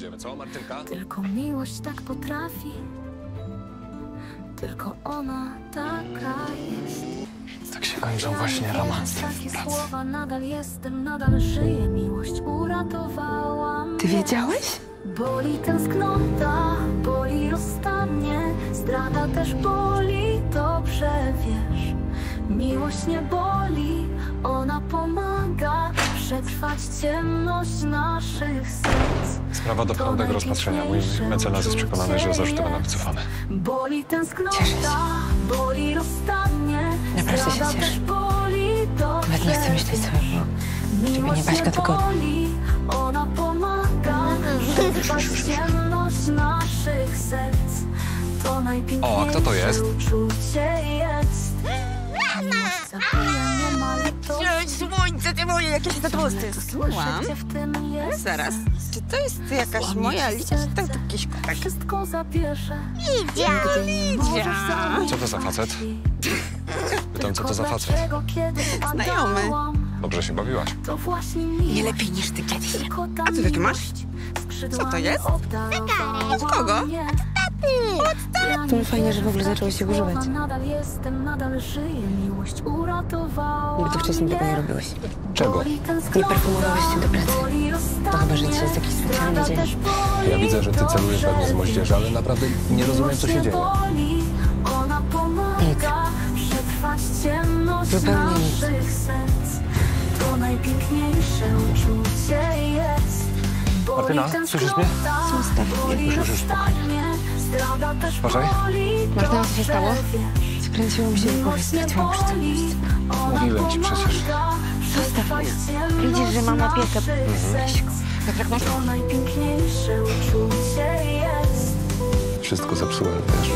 pojedziemy, co, Martynka? Tylko miłość tak potrafi. Tylko ona taka jest. Tak się kończą właśnie romanse w Takie pracy. słowa, nadal jestem, nadal żyję. Miłość uratowała mnie. Ty wiedziałeś? Boli tęsknota, boli rozstanie, zdrada też boli, dobrze wiesz. Miłość nie boli, ona pomaga przetrwać ciemność naszych serc. Sprawa do prawnego rozpatrzenia. Mój mecenas jest przekonany, że zarzuty będą wycofane. Boli tęsknota, Cieszę się. boli rozstanie, Naprawdę się zdrada cieszę. też boli, dobrze Nawet nie chcę myśleć sobie, bo ciebie nie Baśka, tylko... boli, ona pomaga przetrwać ciemność naszych serc. To najpiękniejsze O, a kto to jest? uczucie jest. Miłość zabija, nie ma litości. Słońce, ty moje, jakieś te tłusty. Słucham? Słyszycie w tym jest Zaraz, czy to jest jakaś moja Lidia, czy to jakiś kotek? Wszystko zabierze. Lidia! Co to za facet? Pytam, co to za facet? Znajomy. Dobrze się bawiłaś. To właśnie Nie lepiej niż ty kiedyś. A ty takie masz? Co to jest? Od kogo? To fajnie, że w ogóle zaczęło się używać. Nadal jestem, nadal żyję, miłość uratowała. Nigdy wcześniej tego nie robiłeś. Czego? Nie perfumowałeś się do pracy. To chyba, że ci jest jakiś specjalny dzień. Ja widzę, że ty celujesz we mnie z moździerza, ale naprawdę nie rozumiem, co się dzieje. Zupełnie nic. To najpiękniejsze uczucie jest. Martyna, słyszysz mnie? Zostaw mnie. Już, spokojnie. Uważaj. Martyna, co się stało? Skręciło mi się w głowie, straciłam przytomność. Mówiłem ci przecież. Zostaw mnie. Widzisz, że mama pieka. Piotrek, masz? To najpiękniejsze uczucie jest. Wszystko zepsułem, wiesz.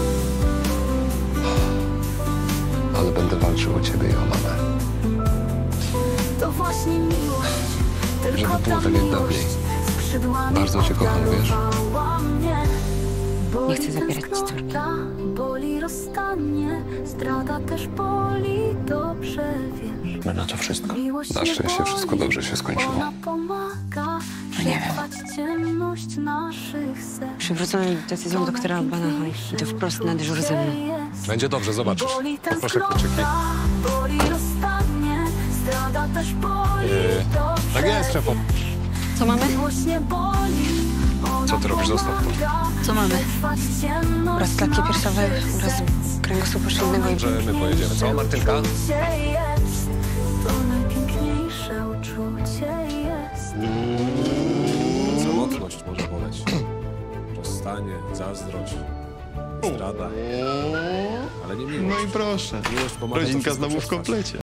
Ale będę walczył o ciebie i o mamę. To właśnie miłość. Tylko Żeby było ta tak jak miłość dawniej. skrzydłami Bardzo cię kocham, wiesz? obalowała mnie. Boli Nie chcę zabierać ci córki. tęsknota, boli rozstanie, zdrada też boli, dobrze wiesz. My na to wszystko. Miłość Na nie szczęście boli, wszystko dobrze się skończyło. ona pomaga nie wiem. przetrwać ciemność naszych serc. Przywrócono decyzją doktora Banaha i to wprost na dyżur ze mną. Będzie dobrze, zobaczysz. Boli Poproszę kluczyki. tęsknota, boli rozstanie, zdrada też boli, dobrze Tak jest, szefo. Co mamy? miłość nie boli, ona Co ty robisz? Zostaw to. pomaga Co mamy? przetrwać ciemność Uraz klatki piersiowej, uraz kręgosłupa szylnego i... Że my pojedziemy, co, Martynka? uczucie jest. To najpiękniejsze uczucie jest. Samotność może boleć. Rozstanie, zazdrość, zdrada. Ale nie miłość. No i proszę. Miłość pomaga to Rodzinka wszystko znowu w przetrwać. komplecie.